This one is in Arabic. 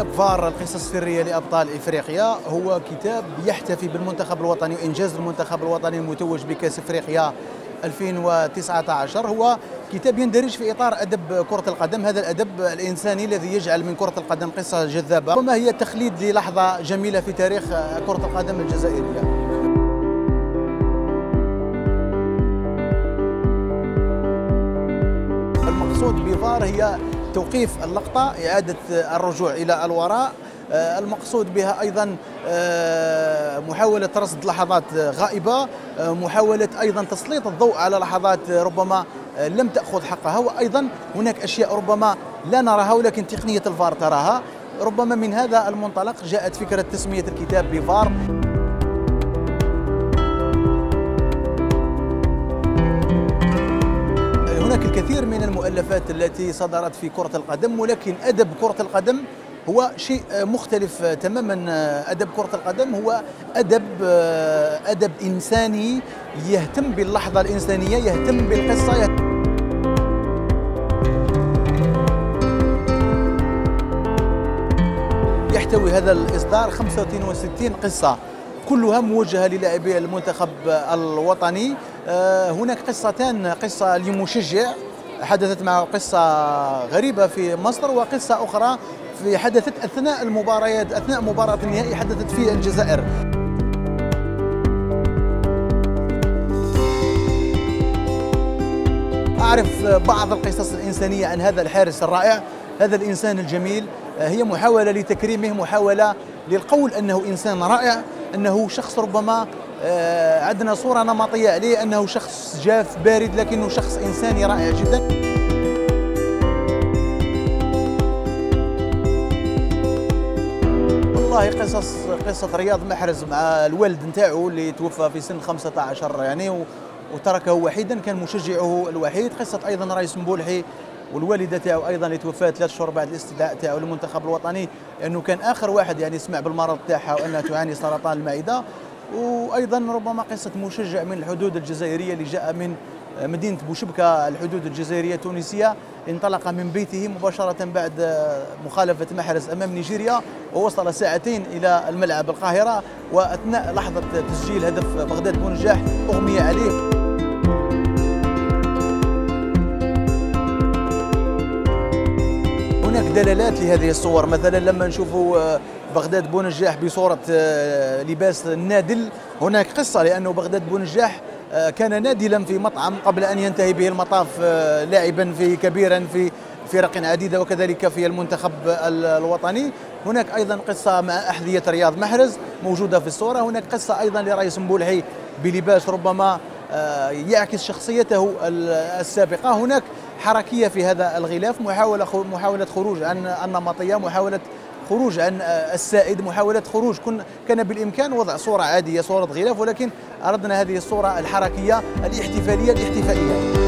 كتاب فار القصص السرية لأبطال إفريقيا هو كتاب يحتفي بالمنتخب الوطني وإنجاز المنتخب الوطني المتوج بكأس إفريقيا 2019. هو كتاب يندرج في إطار أدب كرة القدم، هذا الأدب الإنساني الذي يجعل من كرة القدم قصة جذابة وما هي تخليد للحظة جميلة في تاريخ كرة القدم الجزائرية. المقصود بفار هي توقيف اللقطة، إعادة الرجوع إلى الوراء. المقصود بها أيضا محاولة رصد لحظات غائبة، محاولة أيضا تسليط الضوء على لحظات ربما لم تأخذ حقها، وأيضا هناك أشياء ربما لا نراها ولكن تقنية الفار تراها. ربما من هذا المنطلق جاءت فكرة تسمية الكتاب بفار. هناك الكثير من المؤلفات التي صدرت في كرة القدم، ولكن أدب كرة القدم هو شيء مختلف تماما. أدب كرة القدم هو أدب إنساني يهتم باللحظة الإنسانية، يهتم بالقصة. يحتوي هذا الإصدار 65 قصة كلها موجهة للاعبي المنتخب الوطني. هناك قصتان، قصة لمشجع حدثت معه قصة غريبة في مصر، وقصة أخرى حدثت أثناء المباريات، أثناء مباراة النهائي حدثت في الجزائر. أعرف بعض القصص الإنسانية عن هذا الحارس الرائع، هذا الإنسان الجميل. هي محاولة لتكريمه، محاولة للقول أنه إنسان رائع، أنه شخص ربما عندنا صورة نمطية عليه أنه شخص جاف بارد، لكنه شخص إنساني رائع جدا. والله قصة رياض محرز مع الوالد نتاعو اللي توفى في سن 15 يعني، وتركه وحيدا، كان مشجعه الوحيد. قصة أيضا رئيس مبولحي والوالده تاعو ايضا اللي توفات 3 شهور بعد الاستدعاء تاعو للمنتخب الوطني، لانه كان اخر واحد يعني سمع بالمرض تاعها وانها تعاني سرطان المعده. وايضا ربما قصه مشجع من الحدود الجزائريه اللي جاء من مدينه بوشبكه الحدود الجزائريه التونسيه، انطلق من بيته مباشره بعد مخالفه محرز امام نيجيريا، ووصل 2 ساعات الى الملعب القاهره، واثناء لحظه تسجيل هدف بغداد بونجاح اغمي عليه. هناك دلالات لهذه الصور، مثلا لما نشوفوا بغداد بونجاح بصورة لباس النادل، هناك قصة، لأنه بغداد بونجاح كان نادلا في مطعم قبل أن ينتهي به المطاف لاعبا كبيرا في فرق عديدة وكذلك في المنتخب الوطني. هناك أيضا قصة مع أحذية رياض محرز موجودة في الصورة. هناك قصة أيضا لرئيس مبولحي بلباس ربما يعكس شخصيته السابقة. هناك حركية في هذا الغلاف، محاولة خروج عن النمطية، محاولة خروج عن السائد، محاولة خروج. كان بالإمكان وضع صورة عادية، صورة غلاف، ولكن أردنا هذه الصورة الحركية الاحتفالية الاحتفائية.